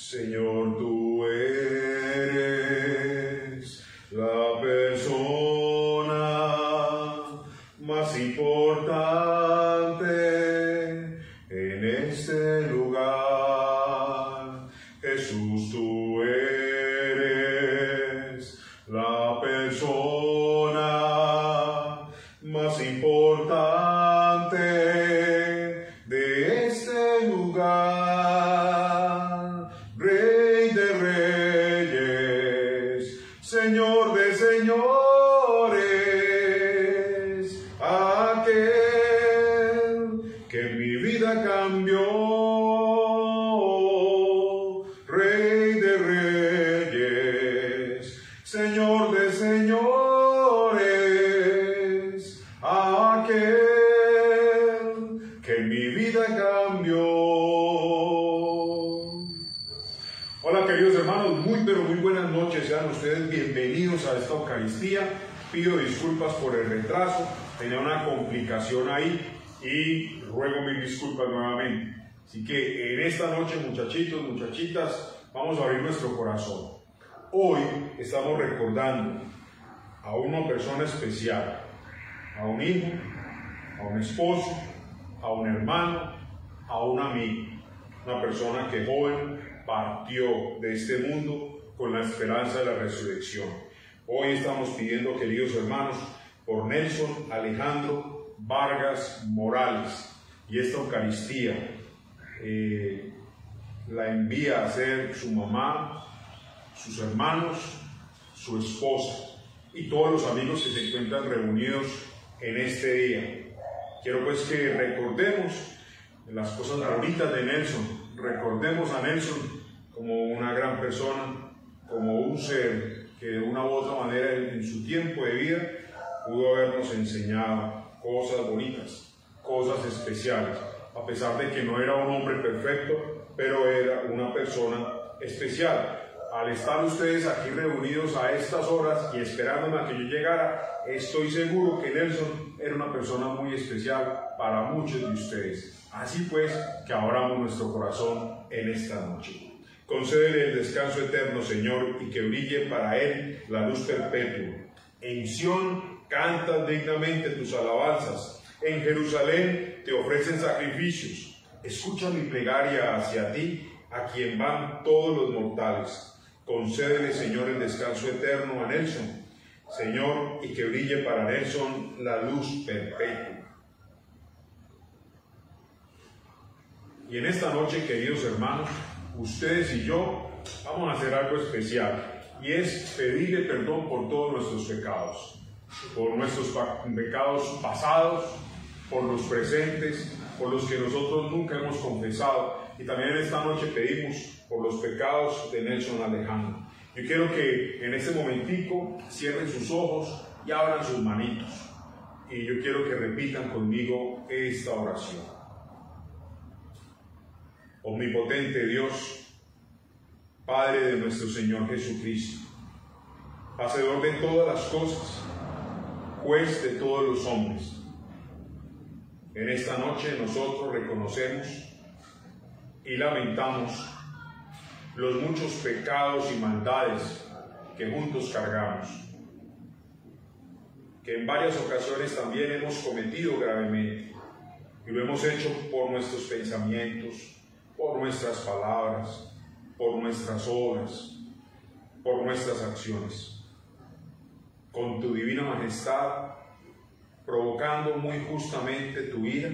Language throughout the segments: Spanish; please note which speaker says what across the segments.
Speaker 1: Señor, tú eres la persona más importante en este lugar. Jesús, tú eres la persona más importante de este lugar. Rey de reyes, Señor de señores, aquel que mi vida cambió. Rey de reyes, Señor de señores, aquel que mi vida cambió. Hola queridos hermanos, muy buenas noches, sean ustedes bienvenidos a esta Eucaristía. Pido disculpas por el retraso, tenía una complicación ahí y ruego mil disculpas nuevamente. Así que en esta noche, muchachitos, muchachitas, vamos a abrir nuestro corazón. Hoy estamos recordando a una persona especial, a un hijo, a un esposo, a un hermano, a un amigo, una persona que joven partió de este mundo con la esperanza de la resurrección. Hoy estamos pidiendo, queridos hermanos, por Nelson Alejandro Vargas Morales, y esta Eucaristía la envía a ser su mamá, sus hermanos, su esposa y todos los amigos que se encuentran reunidos en este día. Quiero pues que recordemos las cosas bonitas de Nelson, recordemos a Nelson como una gran persona, como un ser que de una u otra manera en su tiempo de vida pudo habernos enseñado cosas bonitas, cosas especiales, a pesar de que no era un hombre perfecto, pero era una persona especial. Al estar ustedes aquí reunidos a estas horas y esperándome a que yo llegara, estoy seguro que Nelson era una persona muy especial para muchos de ustedes. Así pues, que abramos nuestro corazón en esta noche. Concédele el descanso eterno, Señor, y que brille para él la luz perpetua. En Sión cantas dignamente tus alabanzas. En Jerusalén te ofrecen sacrificios. Escucha mi plegaria hacia ti, a quien van todos los mortales. Concédele, Señor, el descanso eterno a Nelson, Señor, y que brille para Nelson la luz perpetua. Y en esta noche, queridos hermanos, ustedes y yo vamos a hacer algo especial, y es pedirle perdón por todos nuestros pecados, por nuestros pecados pasados, por los presentes, por los que nosotros nunca hemos confesado, y también en esta noche pedimos por los pecados de Nelson Alejandro. Yo quiero que en este momentico cierren sus ojos y abran sus manitos, y yo quiero que repitan conmigo esta oración. Omnipotente Dios, Padre de nuestro Señor Jesucristo, Hacedor de todas las cosas, Juez de todos los hombres, en esta noche nosotros reconocemos y lamentamos los muchos pecados y maldades que juntos cargamos, que en varias ocasiones también hemos cometido gravemente, y lo hemos hecho por nuestros pensamientos, por nuestras palabras, por nuestras obras, por nuestras acciones. Con tu divina majestad, provocando muy justamente tu ira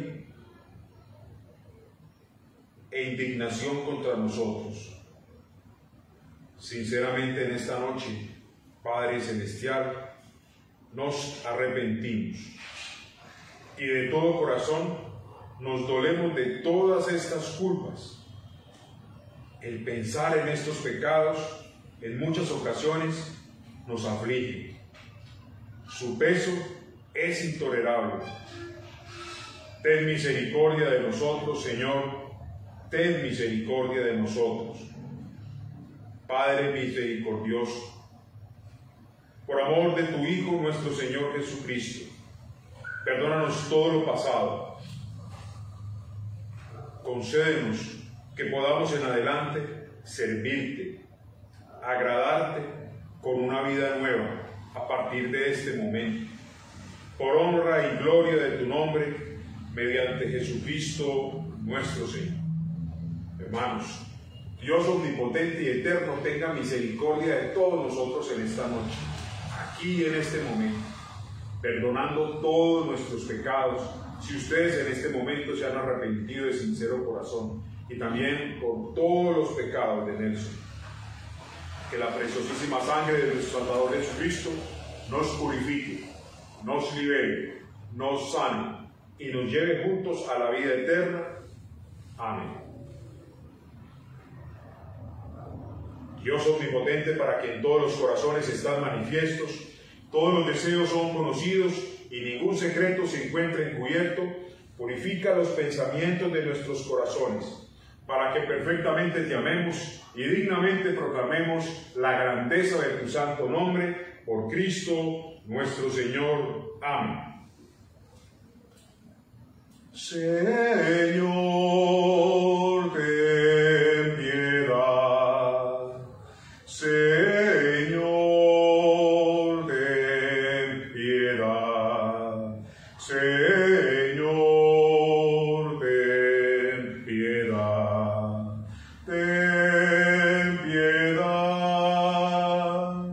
Speaker 1: e indignación contra nosotros. Sinceramente en esta noche, Padre Celestial, nos arrepentimos y de todo corazón nos dolemos de todas estas culpas. El pensar en estos pecados en muchas ocasiones nos aflige. Su peso es intolerable. Ten misericordia de nosotros, Señor, ten misericordia de nosotros. Padre misericordioso, por amor de tu Hijo, nuestro Señor Jesucristo, perdónanos todo lo pasado. Concédenos que podamos en adelante servirte, agradarte con una vida nueva a partir de este momento, por honra y gloria de tu nombre, mediante Jesucristo nuestro Señor. Hermanos, Dios omnipotente y eterno tenga misericordia de todos nosotros en esta noche, aquí en este momento, perdonando todos nuestros pecados, si ustedes en este momento se han arrepentido de sincero corazón, y también por todos los pecados de Nelson. Que la preciosísima sangre de nuestro Salvador Jesucristo nos purifique, nos libere, nos sane y nos lleve juntos a la vida eterna. Amén. Dios omnipotente, para quien todos los corazones están manifiestos, todos los deseos son conocidos y ningún secreto se encuentra encubierto, purifica los pensamientos de nuestros corazones, para que perfectamente te amemos y dignamente proclamemos la grandeza de tu santo nombre, por Cristo nuestro Señor. Amén. Señor, ten piedad. Señor, ten piedad. Señor, ten piedad. Ten piedad.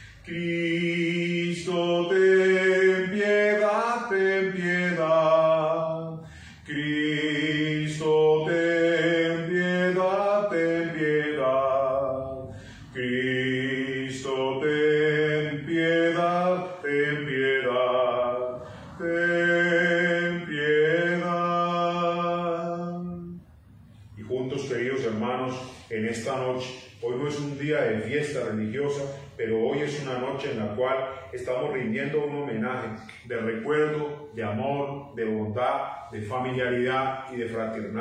Speaker 1: Cristo, ten piedad, ten piedad. Cristo, ten piedad, ten piedad. Cristo, ten piedad, ten piedad, ten piedad. Y juntos, queridos hermanos, en esta noche, hoy no es un día de fiesta religiosa, pero hoy es una noche en la cual estamos rindiendo un homenaje de recuerdo, de amor, de bondad, de familiaridad y de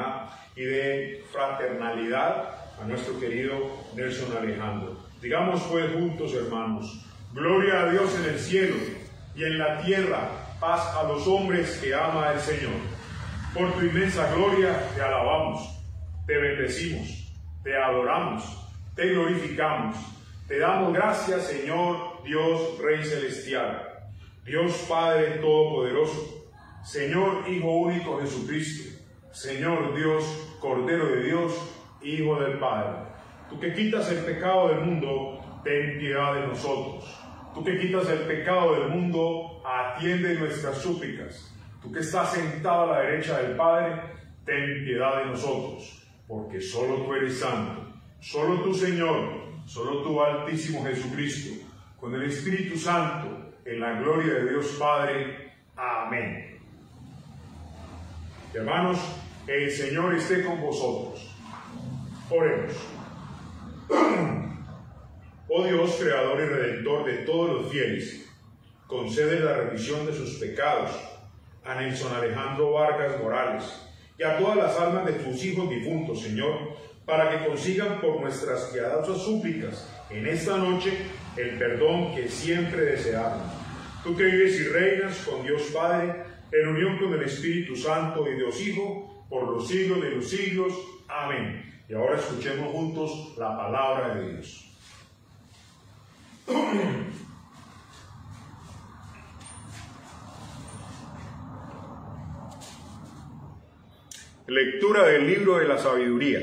Speaker 1: fraternalidad a nuestro querido Nelson Alejandro. Digamos pues juntos, hermanos: gloria a Dios en el cielo y en la tierra, paz a los hombres que ama el Señor. Por tu inmensa gloria te alabamos, te bendecimos, te adoramos, te glorificamos. Te damos gracias, Señor Dios Rey Celestial, Dios Padre Todopoderoso, Señor Hijo único Jesucristo, Señor Dios, Cordero de Dios, Hijo del Padre. Tú que quitas el pecado del mundo, ten piedad de nosotros. Tú que quitas el pecado del mundo, atiende nuestras súplicas. Tú que estás sentado a la derecha del Padre, ten piedad de nosotros, porque solo tú eres santo, solo tú, Señor, solo tú, Altísimo Jesucristo, con el Espíritu Santo, en la gloria de Dios Padre. Amén. Hermanos, el Señor esté con vosotros. Oremos. Oh Dios, Creador y Redentor de todos los fieles, concede la remisión de sus pecados a Nelson Alejandro Vargas Morales y a todas las almas de tus hijos difuntos, Señor, para que consigan por nuestras piadosas súplicas en esta noche el perdón que siempre deseamos. Tú que vives y reinas con Dios Padre, en unión con el Espíritu Santo y Dios Hijo, por los siglos de los siglos. Amén. Y ahora escuchemos juntos la palabra de Dios. Lectura del libro de la sabiduría.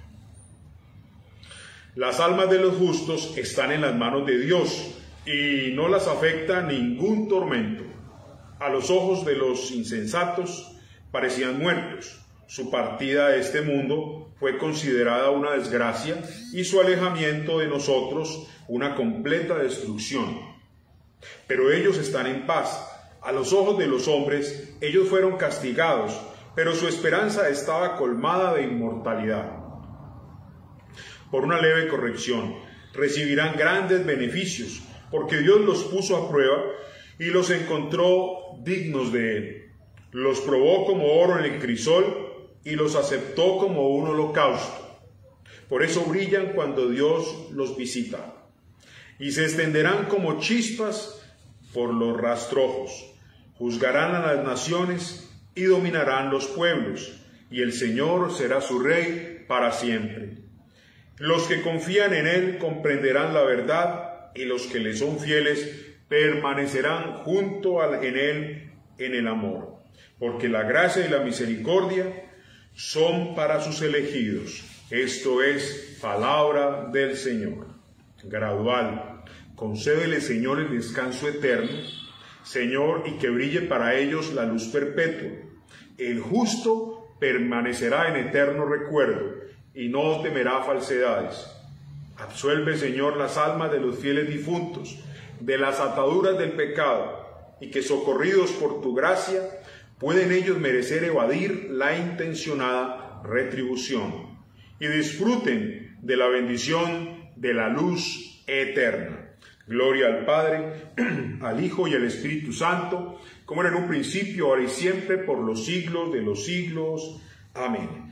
Speaker 1: Las almas de los justos están en las manos de Dios y no las afecta ningún tormento. A los ojos de los insensatos parecían muertos. Su partida de este mundo fue considerada una desgracia y su alejamiento de nosotros una completa destrucción. Pero ellos están en paz. A los ojos de los hombres ellos fueron castigados, pero su esperanza estaba colmada de inmortalidad. Por una leve corrección, recibirán grandes beneficios, porque Dios los puso a prueba y los encontró dignos de Él. Los probó como oro en el crisol y los aceptó como un holocausto. Por eso brillan cuando Dios los visita, y se extenderán como chispas por los rastrojos. Juzgarán a las naciones y dominarán los pueblos, y el Señor será su Rey para siempre. Los que confían en Él comprenderán la verdad, y los que le son fieles permanecerán en Él en el amor. Porque la gracia y la misericordia son para sus elegidos. Esto es palabra del Señor. Gradual. Concédele, Señor, el descanso eterno, Señor, y que brille para ellos la luz perpetua. El justo permanecerá en eterno recuerdo y no temerá falsedades. Absuelve, Señor, las almas de los fieles difuntos de las ataduras del pecado, y que, socorridos por tu gracia, pueden ellos merecer evadir la intencionada retribución y disfruten de la bendición de la luz eterna. Gloria al Padre, al Hijo y al Espíritu Santo, como era en un principio, ahora y siempre, por los siglos de los siglos. Amén.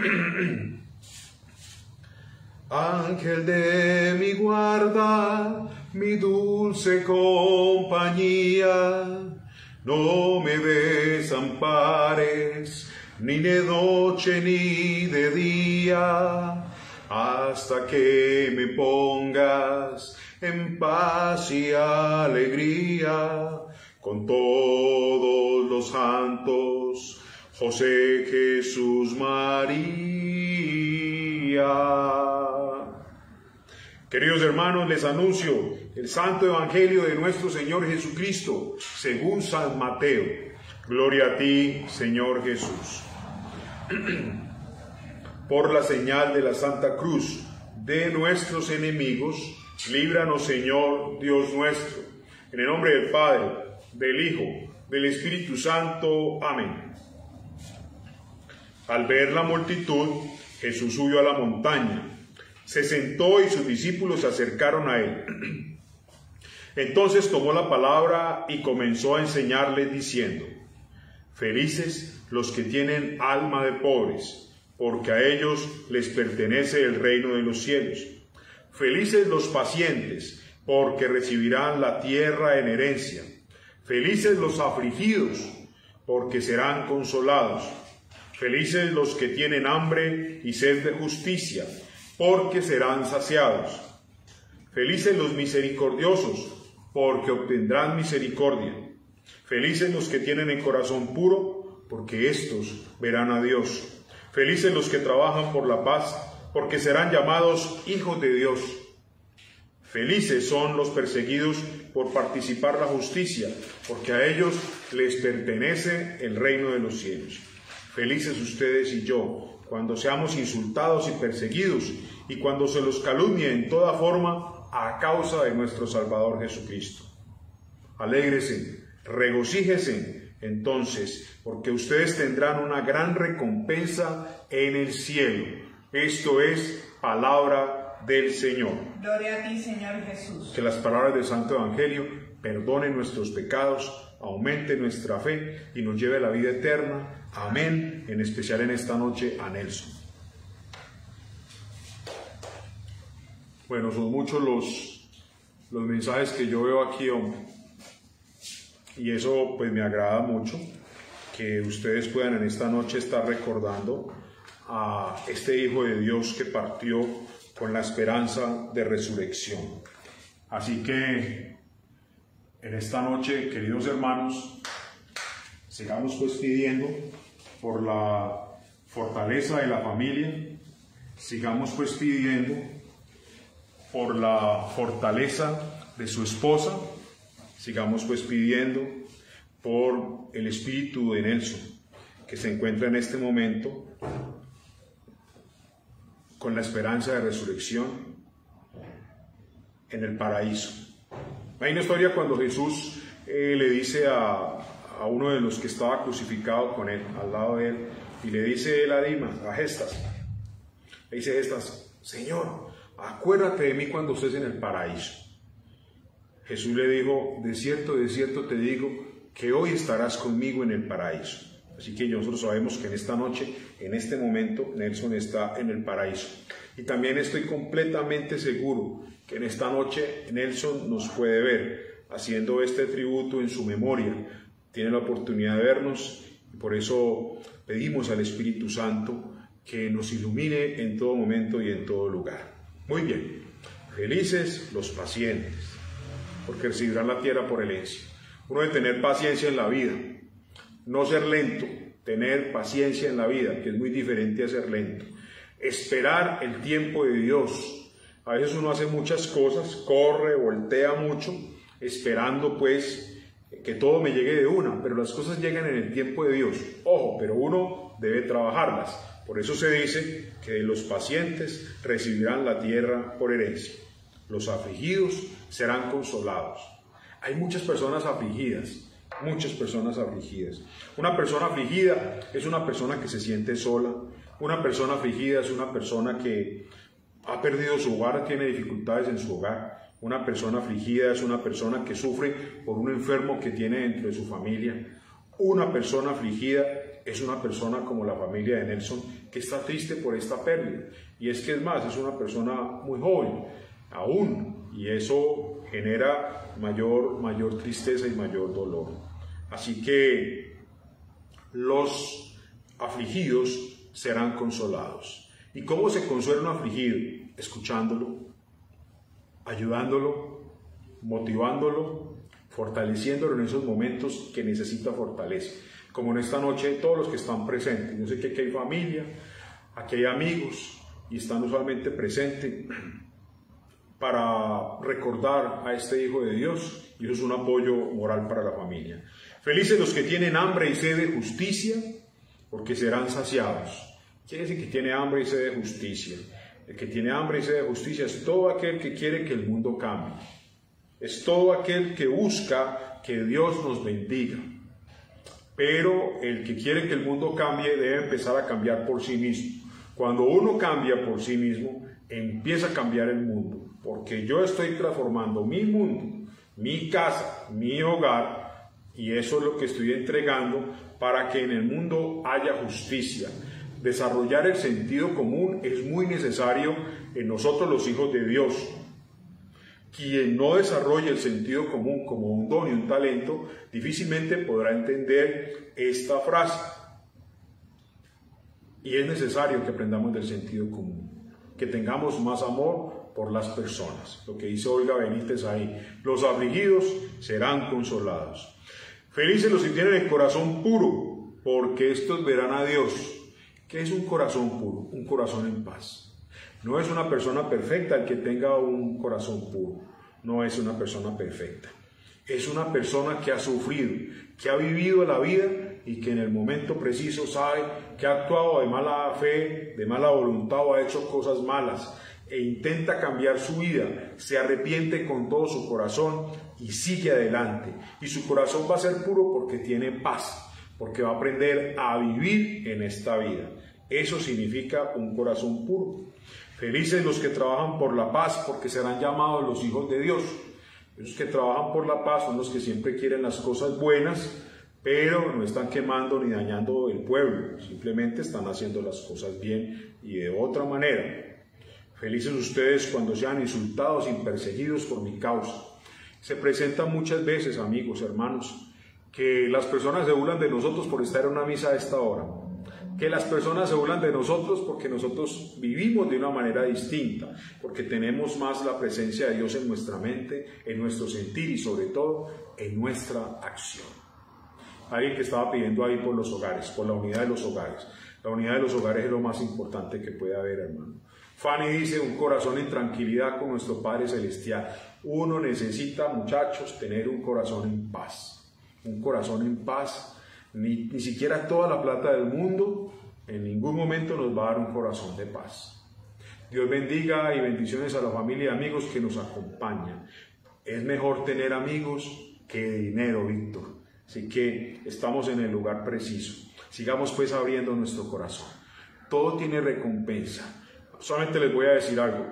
Speaker 1: Ángel de mi guarda, mi dulce compañía, no me desampares, ni de noche ni de día, hasta que me pongas en paz y alegría, con todos los santos, José, Jesús, María. Queridos hermanos, les anuncio el Santo Evangelio de nuestro Señor Jesucristo, según San Mateo. Gloria a ti, Señor Jesús. Por la señal de la Santa Cruz de nuestros enemigos, líbranos, Señor Dios nuestro. En el nombre del Padre, del Hijo, del Espíritu Santo. Amén. Al ver la multitud, Jesús subió a la montaña. Se sentó y sus discípulos se acercaron a él. Entonces tomó la palabra y comenzó a enseñarles diciendo: Felices los que tienen alma de pobres, porque a ellos les pertenece el reino de los cielos. Felices los pacientes, porque recibirán la tierra en herencia. Felices los afligidos, porque serán consolados. Felices los que tienen hambre y sed de justicia, porque serán saciados. Felices los misericordiosos, porque obtendrán misericordia. Felices los que tienen el corazón puro, porque éstos verán a Dios. Felices los que trabajan por la paz, porque serán llamados hijos de Dios. Felices son los perseguidos por participar la justicia, porque a ellos les pertenece el reino de los cielos. Felices ustedes y yo, cuando seamos insultados y perseguidos, y cuando se los calumnie en toda forma a causa de nuestro Salvador Jesucristo. Alégrese, regocíjese entonces, porque ustedes tendrán una gran recompensa en el cielo. Esto es palabra del Señor.
Speaker 2: Gloria a ti, Señor Jesús.
Speaker 1: Que las palabras del Santo Evangelio perdonen nuestros pecados, aumente nuestra fe y nos lleve a la vida eterna. Amén. En especial en esta noche a Nelson. Bueno, son muchos los mensajes que yo veo aquí, hombre. Y eso pues me agrada mucho, que ustedes puedan en esta noche estar recordando a este Hijo de Dios que partió con la esperanza de resurrección. Así que en esta noche, queridos hermanos, sigamos pues pidiendo por la fortaleza de la familia, sigamos pues pidiendo por la fortaleza de su esposa, sigamos pues pidiendo por el espíritu de Nelson, que se encuentra en este momento con la esperanza de resurrección en el paraíso. Hay una historia cuando Jesús le dice a uno de los que estaba crucificado con él, al lado de él, y le dice él a Gestas, le dice Gestas: Señor, acuérdate de mí cuando estés en el paraíso. Jesús le dijo: de cierto te digo, que hoy estarás conmigo en el paraíso. Así que nosotros sabemos que en esta noche, en este momento, Nelson está en el paraíso. Y también estoy completamente seguro que en esta noche Nelson nos puede ver haciendo este tributo en su memoria. Tiene la oportunidad de vernos y por eso pedimos al Espíritu Santo que nos ilumine en todo momento y en todo lugar. Muy bien. Felices los pacientes, porque recibirán la tierra por herencia. Uno debe tener paciencia en la vida, no ser lento, tener paciencia en la vida, que es muy diferente a ser lento. Esperar el tiempo de Dios. A veces uno hace muchas cosas, corre, voltea mucho, esperando pues que todo me llegue de una, pero las cosas llegan en el tiempo de Dios. Ojo, pero uno debe trabajarlas. Por eso se dice que los pacientes recibirán la tierra por herencia. Los afligidos serán consolados. Hay muchas personas afligidas, muchas personas afligidas. Una persona afligida es una persona que se siente sola. Una persona afligida es una persona que ha perdido su hogar, tiene dificultades en su hogar. Una persona afligida es una persona que sufre por un enfermo que tiene dentro de su familia. Una persona afligida es una persona como la familia de Nelson, que está triste por esta pérdida. Y es que es más, es una persona muy joven aún, y eso genera mayor tristeza y mayor dolor. Así que los afligidos serán consolados. ¿Y cómo se consuela un afligido? Escuchándolo, ayudándolo, motivándolo, fortaleciéndolo en esos momentos que necesita fortaleza. Como en esta noche todos los que están presentes. Yo sé que aquí hay familia, aquí hay amigos y están usualmente presentes para recordar a este Hijo de Dios, y eso es un apoyo moral para la familia. Felices los que tienen hambre y sed de justicia, porque serán saciados. Quiere decir que tiene hambre y sed de justicia. El que tiene hambre y sed de justicia es todo aquel que quiere que el mundo cambie. Es todo aquel que busca que Dios nos bendiga. Pero el que quiere que el mundo cambie debe empezar a cambiar por sí mismo. Cuando uno cambia por sí mismo, empieza a cambiar el mundo. Porque yo estoy transformando mi mundo, mi casa, mi hogar, y eso es lo que estoy entregando para que en el mundo haya justicia. Desarrollar el sentido común es muy necesario en nosotros los hijos de Dios. Quien no desarrolle el sentido común como un don y un talento, difícilmente podrá entender esta frase. Y es necesario que aprendamos del sentido común, que tengamos más amor por las personas. Lo que dice Olga Benítez ahí, los afligidos serán consolados. Felices los que tienen el corazón puro, porque estos verán a Dios. ¿Qué es un corazón puro? Un corazón en paz. No es una persona perfecta el que tenga un corazón puro. No es una persona perfecta. Es una persona que ha sufrido, que ha vivido la vida y que en el momento preciso sabe que ha actuado de mala fe, de mala voluntad o ha hecho cosas malas e intenta cambiar su vida, se arrepiente con todo su corazón y sigue adelante. Y su corazón va a ser puro porque tiene paz, porque va a aprender a vivir en esta vida. Eso significa un corazón puro. Felices los que trabajan por la paz, porque serán llamados los hijos de Dios. Los que trabajan por la paz son los que siempre quieren las cosas buenas, pero no están quemando ni dañando el pueblo, simplemente están haciendo las cosas bien y de otra manera. Felices ustedes cuando sean insultados y perseguidos por mi causa. Se presenta muchas veces, amigos, hermanos, que las personas se burlan de nosotros por estar en una misa a esta hora, que las personas se burlan de nosotros porque nosotros vivimos de una manera distinta, porque tenemos más la presencia de Dios en nuestra mente, en nuestro sentir y sobre todo en nuestra acción. Alguien que estaba pidiendo ahí por los hogares, por la unidad de los hogares. La unidad de los hogares es lo más importante que puede haber, hermano. Fanny dice, un corazón en tranquilidad con nuestro Padre Celestial. Uno necesita, muchachos, tener un corazón en paz. Un corazón en paz. Ni siquiera toda la plata del mundo en ningún momento nos va a dar un corazón de paz. Dios bendiga y bendiciones a la familia y amigos que nos acompañan. Es mejor tener amigos que dinero, Víctor. Así que estamos en el lugar preciso. Sigamos pues abriendo nuestro corazón. Todo tiene recompensa. Solamente les voy a decir algo.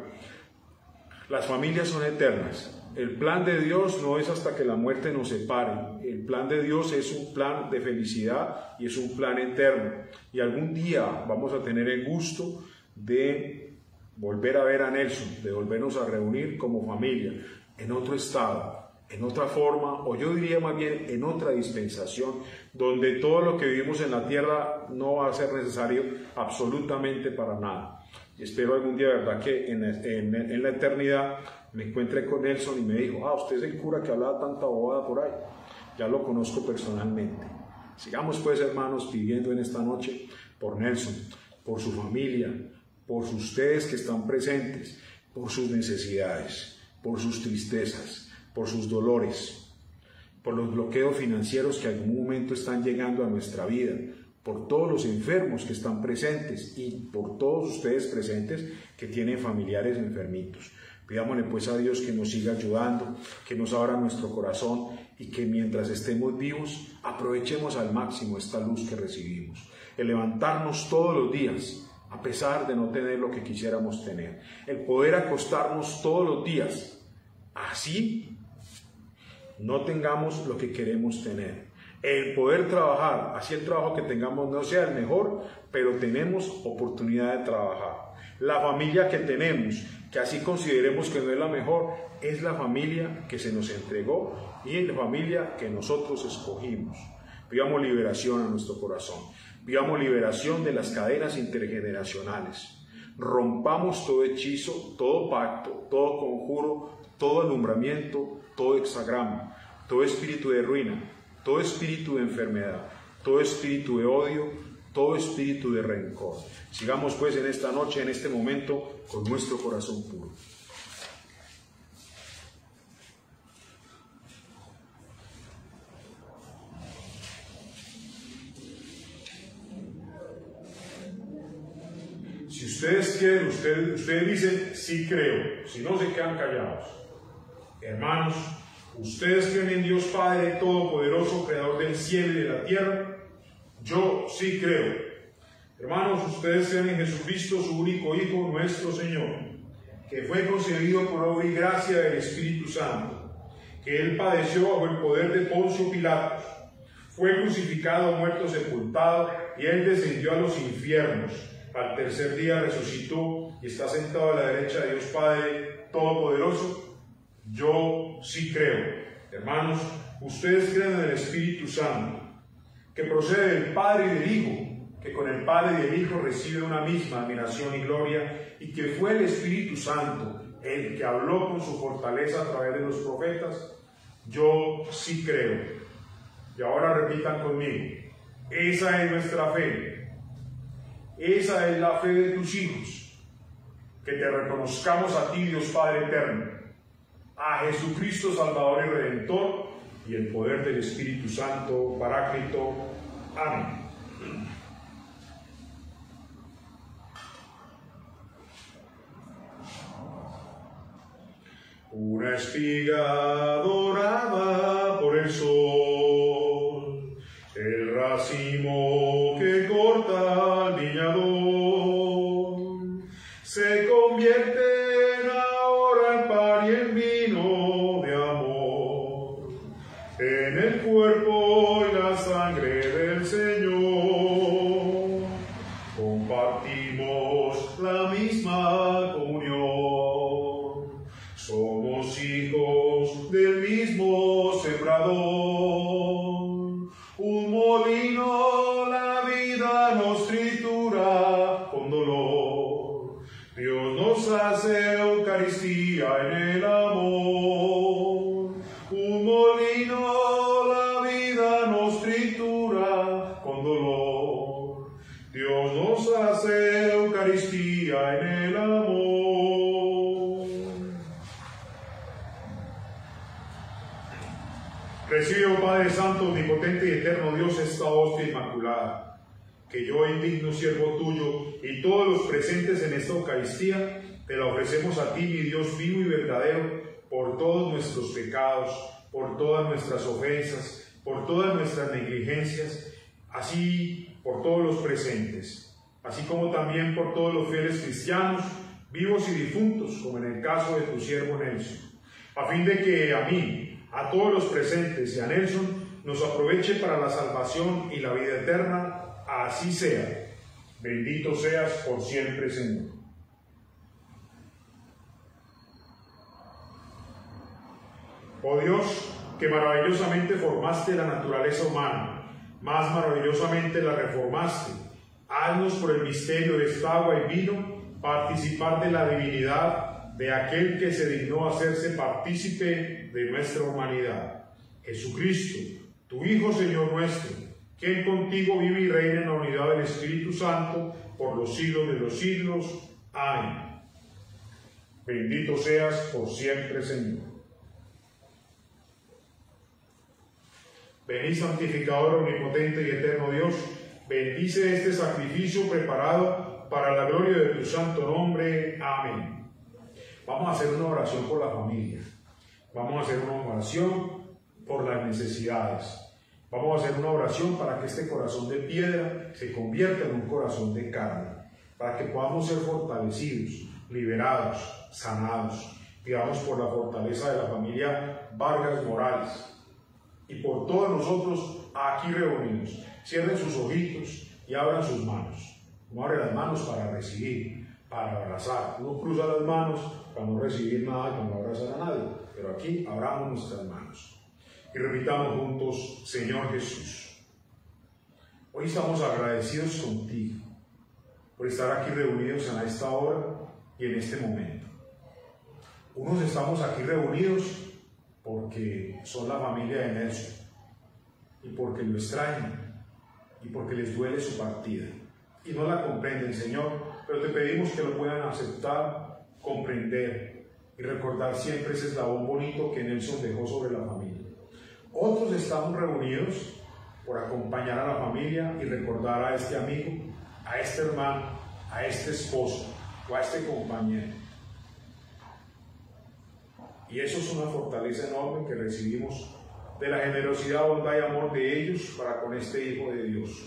Speaker 1: Las familias son eternas. El plan de Dios no es hasta que la muerte nos separe. El plan de Dios es un plan de felicidad y es un plan eterno. Y algún día vamos a tener el gusto de volver a ver a Nelson, de volvernos a reunir como familia en otro estado, en otra forma, o yo diría más bien en otra dispensación, donde todo lo que vivimos en la tierra no va a ser necesario absolutamente para nada. Y espero algún día, verdad, que en la eternidad me encuentre con Nelson y me dijo: usted es el cura que hablaba tanta bobada por ahí. Ya lo conozco personalmente. Sigamos pues, hermanos, pidiendo en esta noche por Nelson, por su familia, por ustedes que están presentes, por sus necesidades, por sus tristezas, por sus dolores, por los bloqueos financieros que en algún momento están llegando a nuestra vida, por todos los enfermos que están presentes y por todos ustedes presentes que tienen familiares enfermitos. Pidámosle pues a Dios que nos siga ayudando, que nos abra nuestro corazón y que mientras estemos vivos aprovechemos al máximo esta luz que recibimos. El levantarnos todos los días a pesar de no tener lo que quisiéramos tener. El poder acostarnos todos los días así no tengamos lo que queremos tener. El poder trabajar, así el trabajo que tengamos no sea el mejor, pero tenemos oportunidad de trabajar. La familia que tenemos, que así consideremos que no es la mejor, es la familia que se nos entregó y es la familia que nosotros escogimos. Pidamos liberación a nuestro corazón, pidamos liberación de las cadenas intergeneracionales. Rompamos todo hechizo, todo pacto, todo conjuro, todo alumbramiento, todo hexagrama, todo espíritu de ruina, todo espíritu de enfermedad, todo espíritu de odio, todo espíritu de rencor. Sigamos pues en esta noche, en este momento, con nuestro corazón puro. Si ustedes quieren, ustedes dicen: sí creo. Si no, se quedan callados. Hermanos, ¿ustedes creen en Dios Padre Todopoderoso, Creador del cielo y de la tierra? Yo sí creo. Hermanos, ¿ustedes creen en Jesucristo, su único Hijo, nuestro Señor, que fue concebido por obra y gracia del Espíritu Santo, que Él padeció bajo el poder de Poncio Pilatos, fue crucificado, muerto, sepultado, y Él descendió a los infiernos? Al tercer día resucitó y está sentado a la derecha de Dios Padre Todopoderoso. Yo sí creo. Hermanos, ¿ustedes creen en el Espíritu Santo, que procede del Padre y del Hijo, que con el Padre y el Hijo recibe una misma admiración y gloria, y que fue el Espíritu Santo el que habló con su fortaleza a través de los profetas? Yo sí creo. Y ahora repitan conmigo: esa es nuestra fe. Esa es la fe de tus hijos, que te reconozcamos a ti, Dios Padre eterno, a Jesucristo Salvador y Redentor, y el poder del Espíritu Santo, Paráclito. Amén. Una espiga dorada por el sol, el racimo que corta al viñador, se convierten ahora en pan y en vino de amor, en el cuerpo y la sangre del Señor. Compartimos la misma comunión, somos hijos del mismo sembrador. Un molino la vida nos tritura con dolor, Dios nos hace Eucaristía en el amor. Un molino la vida nos tritura con dolor, Dios nos hace Eucaristía en el amor. Recibe, oh Padre Santo, omnipotente y eterno Dios, esta hostia inmaculada, que yo, indigno siervo tuyo, y todos los presentes en esta Eucaristía, te la ofrecemos a ti, mi Dios vivo y verdadero, por todos nuestros pecados, por todas nuestras ofensas, por todas nuestras negligencias, así por todos los presentes, así como también por todos los fieles cristianos, vivos y difuntos, como en el caso de tu siervo Nelson, a fin de que a mí, a todos los presentes y a Nelson nos aproveche para la salvación y la vida eterna. Así sea. Bendito seas por siempre, Señor. Oh Dios, que maravillosamente formaste la naturaleza humana, más maravillosamente la reformaste, haznos por el misterio de esta agua y vino participar de la divinidad de aquel que se dignó hacerse partícipe de nuestra humanidad, Jesucristo, tu Hijo, Señor nuestro, quien contigo vive y reina en la unidad del Espíritu Santo por los siglos de los siglos. Amén. Bendito seas por siempre, Señor. Venid, santificador, omnipotente y eterno Dios, bendice este sacrificio preparado para la gloria de tu santo nombre. Amén. Vamos a hacer una oración por la familia. Vamos a hacer una oración por las necesidades. Vamos a hacer una oración para que este corazón de piedra se convierta en un corazón de carne, para que podamos ser fortalecidos, liberados, sanados. Pidamos por la fortaleza de la familia Vargas Morales y por todos nosotros aquí reunidos. Cierren sus ojitos y abran sus manos. Uno abre las manos para recibir, para abrazar. Uno cruza las manos para no recibir nada, para no abrazar a nadie. Pero aquí abramos nuestras manos. Y repitamos juntos: Señor Jesús, hoy estamos agradecidos contigo por estar aquí reunidos en esta hora y en este momento. Unos estamos aquí reunidos porque son la familia de Nelson y porque lo extrañan y porque les duele su partida y no la comprenden, Señor, pero te pedimos que lo puedan aceptar, comprender y recordar siempre ese eslabón bonito que Nelson dejó sobre la familia. Otros estamos reunidos por acompañar a la familia y recordar a este amigo, a este hermano, a este esposo o a este compañero. Y eso es una fortaleza enorme que recibimos de la generosidad, bondad y amor de ellos para con este Hijo de Dios.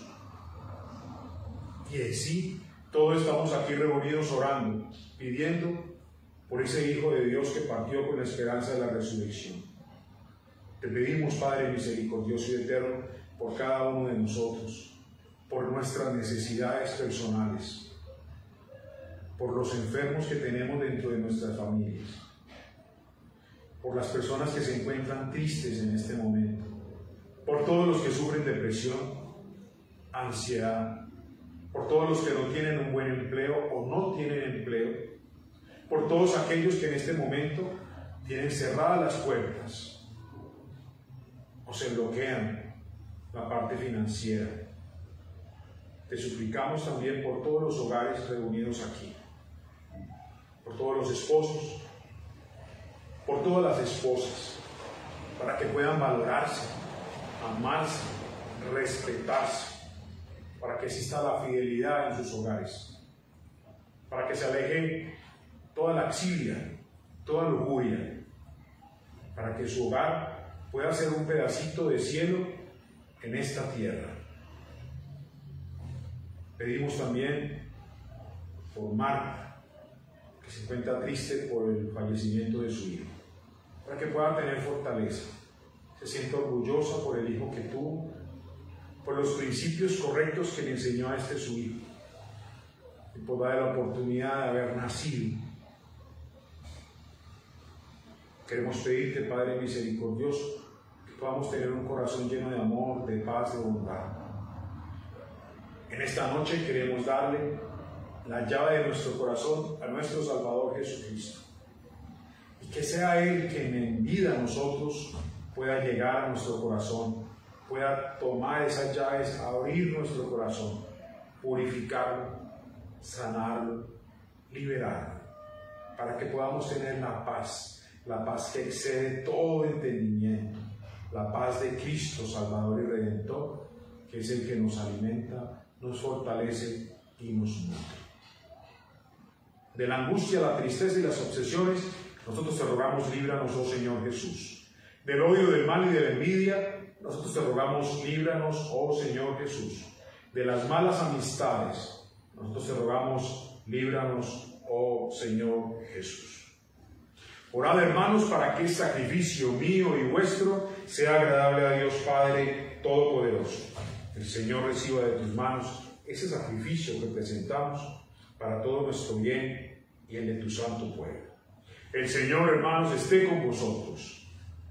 Speaker 1: Y en sí, todos estamos aquí reunidos orando, pidiendo por ese Hijo de Dios que partió con la esperanza de la resurrección. Te pedimos, Padre misericordioso y eterno, por cada uno de nosotros, por nuestras necesidades personales, por los enfermos que tenemos dentro de nuestras familias, por las personas que se encuentran tristes en este momento, por todos los que sufren depresión, ansiedad, por todos los que no tienen un buen empleo o no tienen empleo, por todos aquellos que en este momento tienen cerradas las puertas o se bloquean la parte financiera. Te suplicamos también por todos los hogares reunidos aquí, por todos los esposos, por todas las esposas, para que puedan valorarse, amarse, respetarse, para que exista la fidelidad en sus hogares, para que se aleje toda laxilia, toda lujuria, para que su hogar pueda ser un pedacito de cielo en esta tierra. Pedimos también por Marta, que se encuentra triste por el fallecimiento de su hijo, para que pueda tener fortaleza, se sienta orgullosa por el hijo que tuvo, por los principios correctos que le enseñó a este su hijo, y por darle la oportunidad de haber nacido. Queremos pedirte, Padre misericordioso, que podamos tener un corazón lleno de amor, de paz, de bondad. En esta noche queremos darle la llave de nuestro corazón a nuestro Salvador Jesucristo. Y que sea Él quien en vida a nosotros pueda llegar a nuestro corazón, pueda tomar esas llaves, abrir nuestro corazón, purificarlo, sanarlo, liberarlo, para que podamos tener la paz que excede todo entendimiento, la paz de Cristo, Salvador y Redentor, que es el que nos alimenta, nos fortalece y nos nutre. De la angustia, la tristeza y las obsesiones, nosotros te rogamos, líbranos, oh Señor Jesús. Del odio, del mal y de la envidia, nosotros te rogamos, líbranos, oh Señor Jesús. De las malas amistades, nosotros te rogamos, líbranos, oh Señor Jesús. Orad, hermanos, para que el sacrificio mío y vuestro sea agradable a Dios Padre Todopoderoso. El Señor reciba de tus manos ese sacrificio que presentamos para todo nuestro bien y el de tu santo pueblo. El Señor, hermanos, esté con vosotros.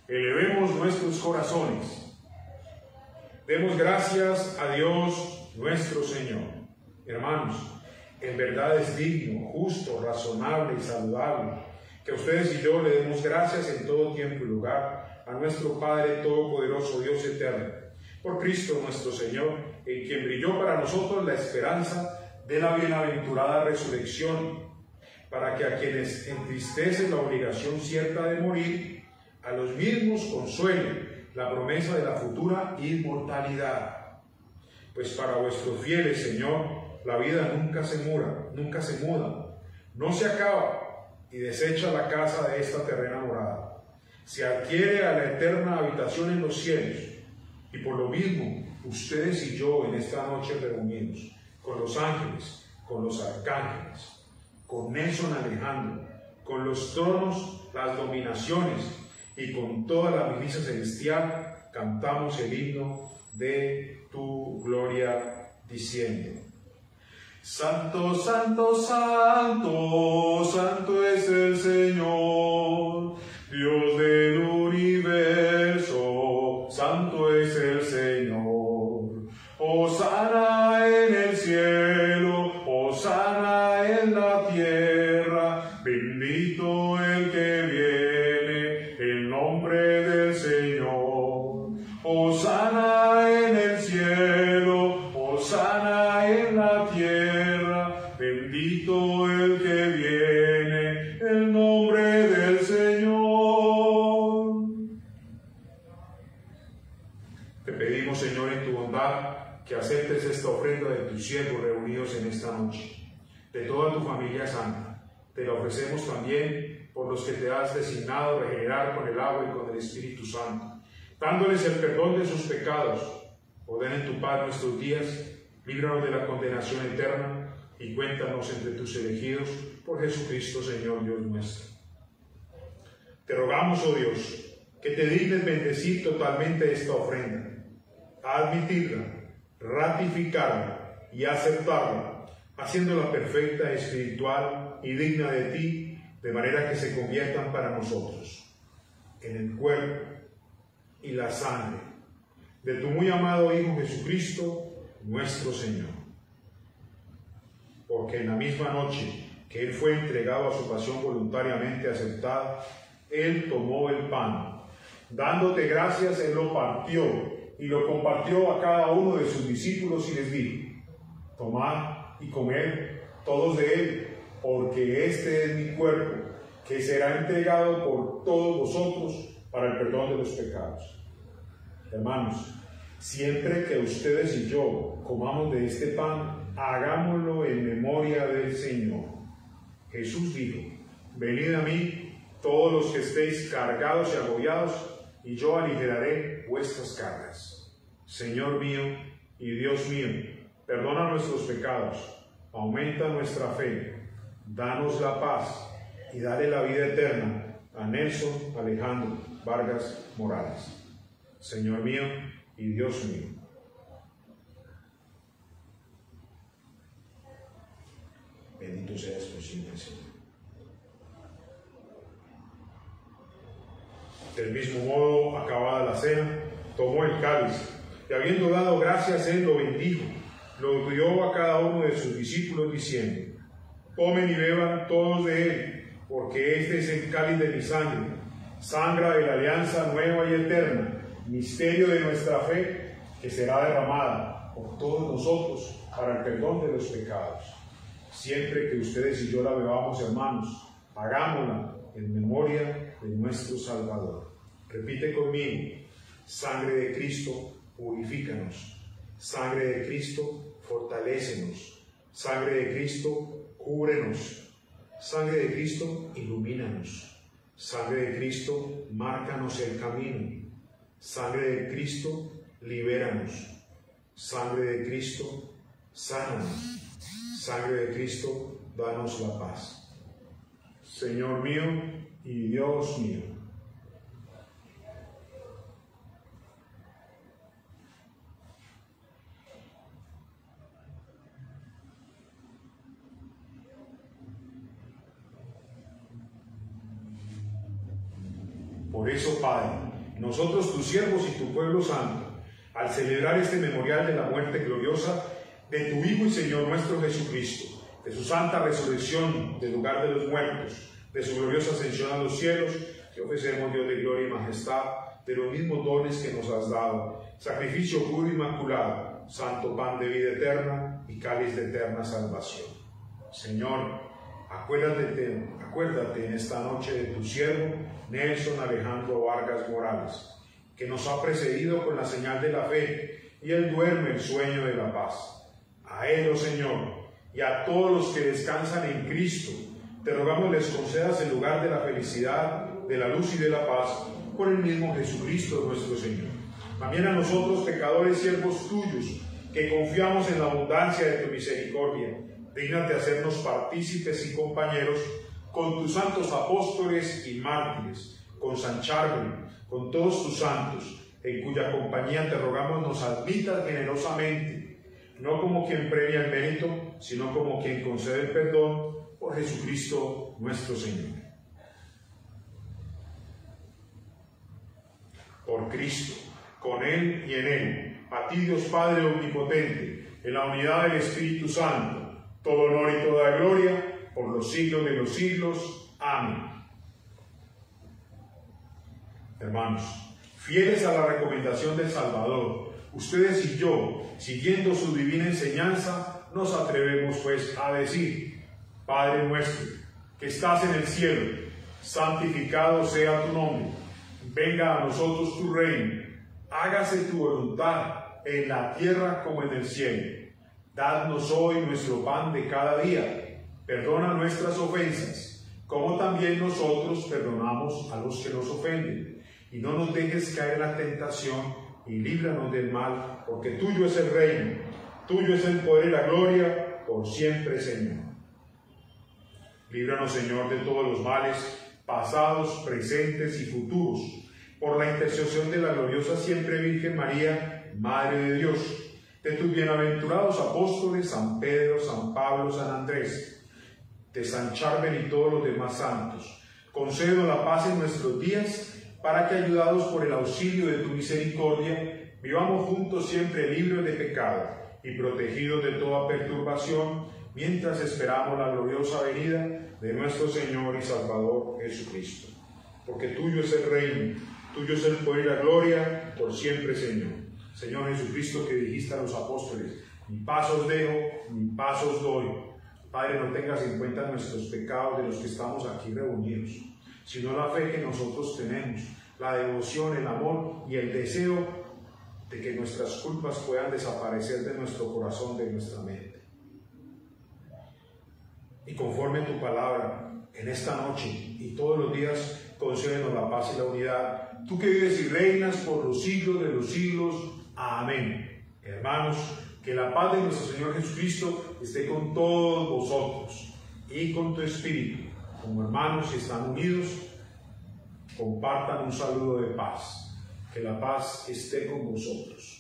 Speaker 1: Elevemos nuestros corazones. Demos gracias a Dios nuestro Señor. Hermanos, en verdad es digno, justo, razonable y saludable que ustedes y yo le demos gracias en todo tiempo y lugar a nuestro Padre Todopoderoso, Dios eterno, por Cristo nuestro Señor, en quien brilló para nosotros la esperanza de la bienaventurada resurrección, para que a quienes entristece la obligación cierta de morir, a los mismos consuele la promesa de la futura inmortalidad. Pues para vuestros fieles, Señor, la vida nunca se muda, no se acaba y desecha la casa de esta terrena morada. Se adquiere a la eterna habitación en los cielos, y por lo mismo, ustedes y yo en esta noche reunidos, con los ángeles, con los arcángeles, con Nelson Alejandro, con los tronos, las dominaciones y con toda la milicia celestial, cantamos el himno de tu gloria diciendo: Santo, santo, santo, santo es el Señor, Dios del universo, santo es el Señor. Hosana en el cielo, hosana en la tierra, bendito el que viene en nombre del Señor. Hosana en el cielo, hosana en la tierra, bendito el que viene en nombre del Señor. Te pedimos, Señor, en tu bondad, que aceptes esta ofrenda de tus siervos reunidos en esta noche, de toda tu familia santa. Te la ofrecemos también por los que te has designado regenerar con el agua y con el Espíritu Santo, dándoles el perdón de sus pecados. Ordena en tu paz nuestros días, líbranos de la condenación eterna y cuéntanos entre tus elegidos por Jesucristo, Señor Dios nuestro. Te rogamos, oh Dios, que te dignes bendecir totalmente esta ofrenda, admitirla, ratificarla y aceptarla, haciéndola perfecta, espiritual y digna de ti, de manera que se conviertan para nosotros en el cuerpo y la sangre de tu muy amado Hijo Jesucristo, nuestro Señor. Porque en la misma noche que Él fue entregado a su pasión voluntariamente aceptada, Él tomó el pan. Dándote gracias, Él lo partió y lo compartió a cada uno de sus discípulos y les dijo: tomad y comed todos de él, porque este es mi cuerpo, que será entregado por todos vosotros para el perdón de los pecados. Hermanos, siempre que ustedes y yo comamos de este pan, hagámoslo en memoria del Señor. Jesús dijo: venid a mí todos los que estéis cargados y agobiados, y yo aligeraré vuestras cargas. Señor mío y Dios mío, perdona nuestros pecados, aumenta nuestra fe, danos la paz y dale la vida eterna a Nelson Alejandro Vargas Morales. Señor mío y Dios mío. Bendito seas por siempre, Señor. Del mismo modo, acabada la cena, tomó el cáliz, y habiendo dado gracias, Él lo bendijo, lo dio a cada uno de sus discípulos, diciendo: tomen y beban todos de él, porque este es el cáliz de mi sangre, sangre de la alianza nueva y eterna, misterio de nuestra fe, que será derramada por todos nosotros para el perdón de los pecados. Siempre que ustedes y yo la bebamos, hermanos, hagámosla en memoria de nuestro Salvador. Repite conmigo: sangre de Cristo, purifícanos. Sangre de Cristo, fortalécenos. Sangre de Cristo, cúbrenos. Sangre de Cristo, ilumínanos. Sangre de Cristo, márcanos el camino. Sangre de Cristo, libéranos. Sangre de Cristo, sánanos. Sangre de Cristo, danos la paz. Señor mío y Dios mío. Por eso, Padre, nosotros tus siervos y tu pueblo santo, al celebrar este memorial de la muerte gloriosa de tu Hijo y Señor nuestro Jesucristo, de su santa resurrección del lugar de los muertos, de su gloriosa ascensión a los cielos, te ofrecemos, Dios de gloria y majestad, de los mismos dones que nos has dado, sacrificio puro e inmaculado, santo pan de vida eterna y cáliz de eterna salvación. Señor, acuérdate en esta noche de tu siervo Nelson Alejandro Vargas Morales, que nos ha precedido con la señal de la fe, y él duerme el sueño de la paz. A él, oh Señor, y a todos los que descansan en Cristo, te rogamos les concedas el lugar de la felicidad, de la luz y de la paz, por el mismo Jesucristo nuestro Señor. También a nosotros, pecadores siervos tuyos, que confiamos en la abundancia de tu misericordia, dígnate hacernos partícipes y compañeros con tus santos apóstoles y mártires, con San Charbel, con todos tus santos, en cuya compañía te rogamos nos admitas generosamente, no como quien premia el mérito, sino como quien concede el perdón, por Jesucristo nuestro Señor. Por Cristo, con Él y en Él, a ti Dios Padre omnipotente, en la unidad del Espíritu Santo, todo honor y toda gloria, por los siglos de los siglos. Amén. Hermanos, fieles a la recomendación del Salvador, ustedes y yo, siguiendo su divina enseñanza, nos atrevemos pues a decir: Padre nuestro, que estás en el cielo, santificado sea tu nombre. Venga a nosotros tu reino, hágase tu voluntad en la tierra como en el cielo. Dadnos hoy nuestro pan de cada día, perdona nuestras ofensas, como también nosotros perdonamos a los que nos ofenden. Y no nos dejes caer en la tentación, y líbranos del mal, porque tuyo es el reino, tuyo es el poder y la gloria, por siempre, Señor. Líbranos, Señor, de todos los males, pasados, presentes y futuros, por la intercesión de la gloriosa siempre Virgen María, Madre de Dios, de tus bienaventurados apóstoles, San Pedro, San Pablo, San Andrés, de San Charbel y todos los demás santos. Concédenos la paz en nuestros días, para que, ayudados por el auxilio de tu misericordia, vivamos juntos siempre libres de pecado y protegidos de toda perturbación, mientras esperamos la gloriosa venida de nuestro Señor y Salvador Jesucristo. Porque tuyo es el reino, tuyo es el poder y la gloria, por siempre, Señor. Señor Jesucristo, que dijiste a los apóstoles: mi paz os dejo, mi paz os doy. Padre, no tengas en cuenta nuestros pecados de los que estamos aquí reunidos, sino la fe que nosotros tenemos, la devoción, el amor y el deseo de que nuestras culpas puedan desaparecer de nuestro corazón, de nuestra mente. Y conforme a tu palabra, en esta noche y todos los días, concédenos la paz y la unidad, tú que vives y reinas por los siglos de los siglos. Amén. Hermanos, que la paz de nuestro Señor Jesucristo esté con todos vosotros y con tu espíritu. Como hermanos, si están unidos, compartan un saludo de paz. Que la paz esté con vosotros.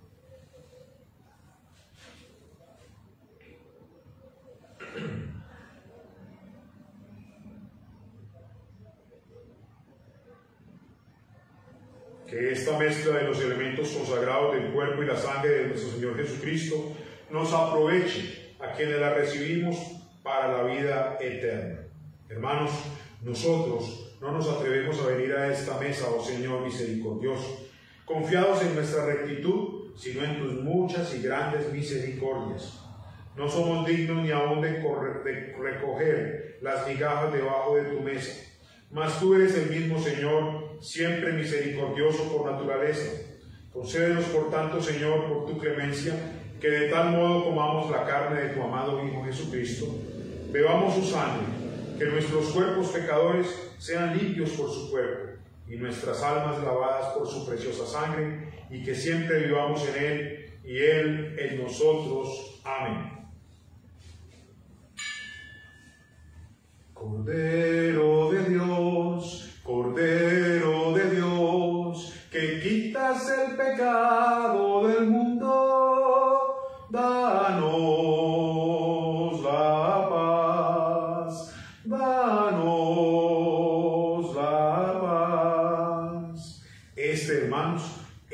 Speaker 1: Que esta mezcla de los elementos consagrados del cuerpo y la sangre de nuestro Señor Jesucristo nos aproveche a quienes la recibimos para la vida eterna. Hermanos, nosotros no nos atrevemos a venir a esta mesa, oh Señor misericordioso, confiados en nuestra rectitud, sino en tus muchas y grandes misericordias. No somos dignos ni aún de recoger las migajas debajo de tu mesa, mas tú eres el mismo Señor, siempre misericordioso por naturaleza. Concédenos, por tanto, Señor, por tu clemencia, que de tal modo comamos la carne de tu amado Hijo Jesucristo, bebamos su sangre, que nuestros cuerpos pecadores sean limpios por su cuerpo, y nuestras almas lavadas por su preciosa sangre, y que siempre vivamos en Él, y Él en nosotros. Amén. Cordero de Dios, Cordero de Dios, que quitas el pecado del mundo, danos la paz, danos la paz.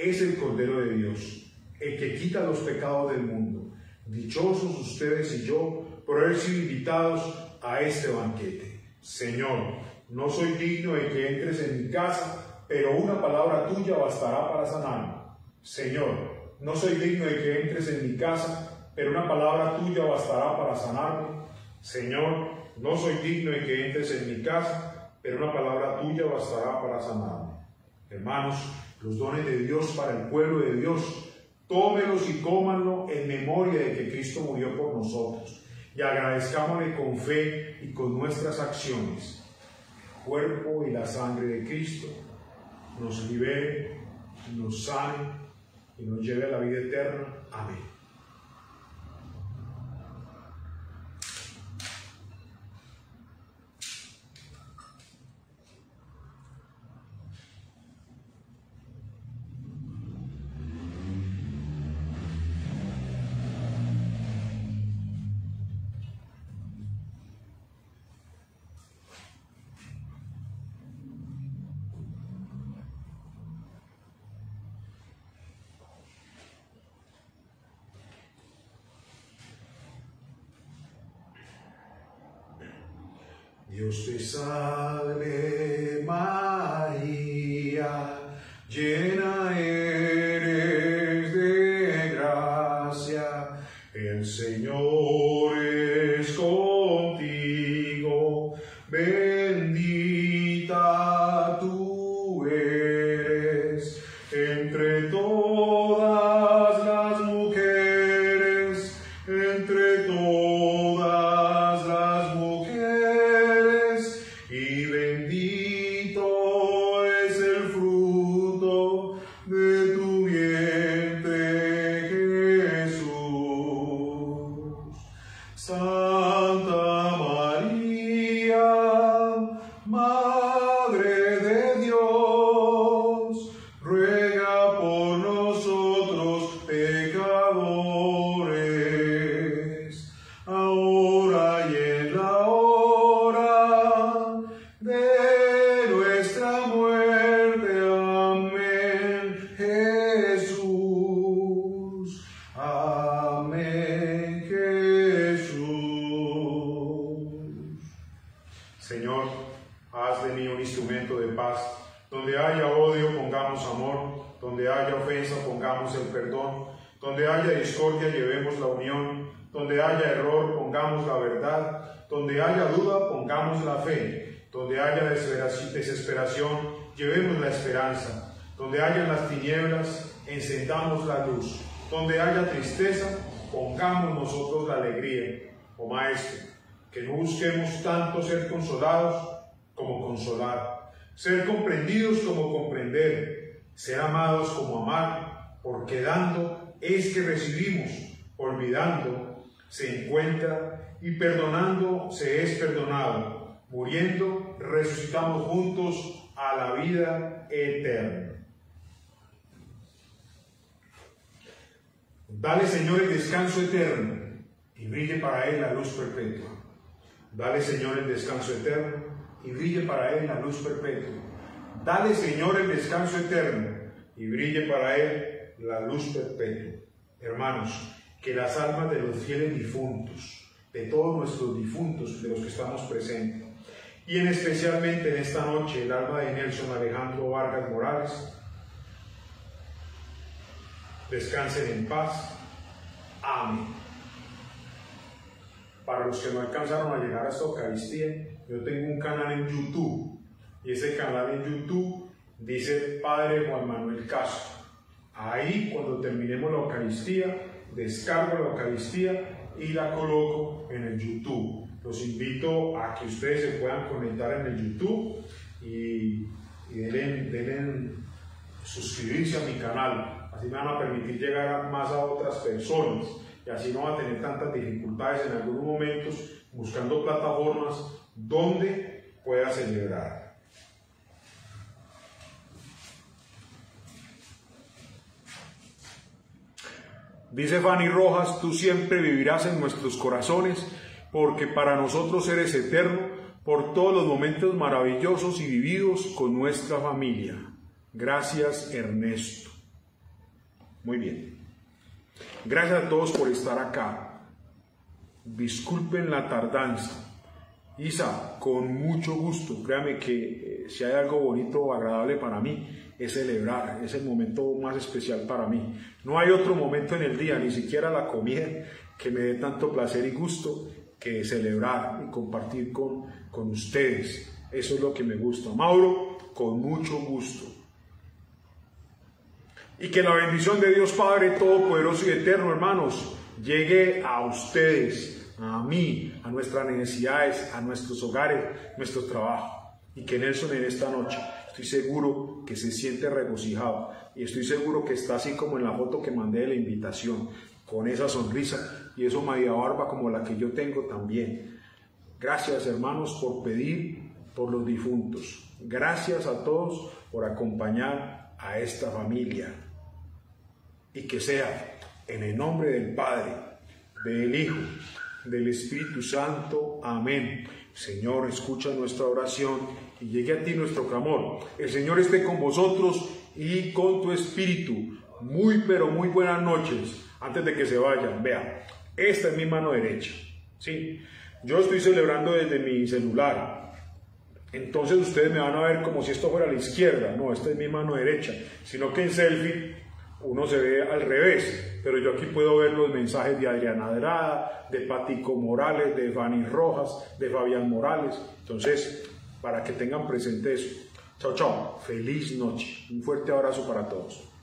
Speaker 1: es el Cordero de Dios, el que quita los pecados del mundo. Dichosos ustedes y yo por haber sido invitados a este banquete. Señor, no soy digno de que entres en mi casa, pero una palabra tuya bastará para sanarme. Señor, no soy digno de que entres en mi casa, pero una palabra tuya bastará para sanarme. Señor, no soy digno de que entres en mi casa, pero una palabra tuya bastará para sanarme. Hermanos, los dones de Dios para el pueblo de Dios, tómelos y cómanlo en memoria de que Cristo murió por nosotros, y agradezcámosle con fe y con nuestras acciones. El cuerpo y la sangre de Cristo nos libere, nos sane y nos lleve a la vida eterna. Amén. Dios te salve María, llena eres de gracia, el Señor es contigo, bendita tú eres entre todas las mujeres, entre todas las mujeres, y bendito es el fruto de tu vientre, Jesús. Santa María, Madre de Dios, ruega por nosotros pecadores, ahora y en la hora de nuestra muerte. Amén. Jesús. Amén. Jesús. Señor, haz de mí un instrumento de paz. Donde haya odio, pongamos amor. Donde haya ofensa, pongamos el perdón. Donde haya discordia, llevemos la unión. Donde haya error, pongamos la verdad. Donde haya duda, pongamos la fe. Donde haya desesperación, llevemos la esperanza. Donde haya las tinieblas, encendamos la luz. Donde haya tristeza, pongamos nosotros la alegría. Oh Maestro, que no busquemos tanto ser consolados como consolar, ser comprendidos como comprender, ser amados como amar, porque dando es que recibimos, olvidando se encuentra y perdonando se es perdonado, muriendo resucitamos juntos a la vida eterna. Dale, Señor, el descanso eterno y brille para él la luz perpetua. Dale, Señor, el descanso eterno y brille para él la luz perpetua. Dale, Señor, el descanso eterno y brille para él la luz perpetua. Hermanos, que las almas de los fieles difuntos, de todos nuestros difuntos, de los que estamos presentes, y en especialmente en esta noche el alma de Nelson Alejandro Vargas Morales, descansen en paz. Amén. Para los que no alcanzaron a llegar a esta Eucaristía, yo tengo un canal en YouTube, y ese canal en YouTube dice Padre Juan Manuel Castro. Ahí, cuando terminemos la Eucaristía, descargo la Eucaristía y la coloco en el YouTube. Los invito a que ustedes se puedan conectar en el YouTube y denle suscribirse a mi canal. Así me van a permitir llegar más a otras personas y así no van a tener tantas dificultades en algunos momentos buscando plataformas donde pueda celebrar. Dice Fanny Rojas, tú siempre vivirás en nuestros corazones, porque para nosotros eres eterno, por todos los momentos maravillosos y vividos con nuestra familia. Gracias, Ernesto. Muy bien. Gracias a todos por estar acá. Disculpen la tardanza. Isa, con mucho gusto. Créame que si hay algo bonito o agradable para mí, es celebrar. Es el momento más especial para mí. No hay otro momento en el día, ni siquiera la comida, que me dé tanto placer y gusto que celebrar y compartir con ustedes. Eso es lo que me gusta. Mauro, con mucho gusto. Y que la bendición de Dios Padre Todopoderoso y Eterno, hermanos, llegue a ustedes, a mí, a nuestras necesidades, a nuestros hogares, nuestro trabajo. Y que Nelson en esta noche, estoy seguro que se siente regocijado. Y estoy seguro que está así como en la foto que mandé de la invitación, con esa sonrisa y esa media barba como la que yo tengo también. Gracias, hermanos, por pedir por los difuntos. Gracias a todos por acompañar a esta familia. Y que sea en el nombre del Padre, del Hijo, del Espíritu Santo. Amén. Señor, escucha nuestra oración y llegue a ti nuestro clamor. El Señor esté con vosotros y con tu espíritu. Muy, pero muy buenas noches. Antes de que se vayan, vean, esta es mi mano derecha. ¿Sí? Yo estoy celebrando desde mi celular. Entonces ustedes me van a ver como si esto fuera a la izquierda. No, esta es mi mano derecha. Sino que en selfie uno se ve al revés, pero yo aquí puedo ver los mensajes de Adriana Adrada, de Patico Morales, de Fanny Rojas, de Fabián Morales. Entonces, para que tengan presente eso. Chao, chao. Feliz noche. Un fuerte abrazo para todos.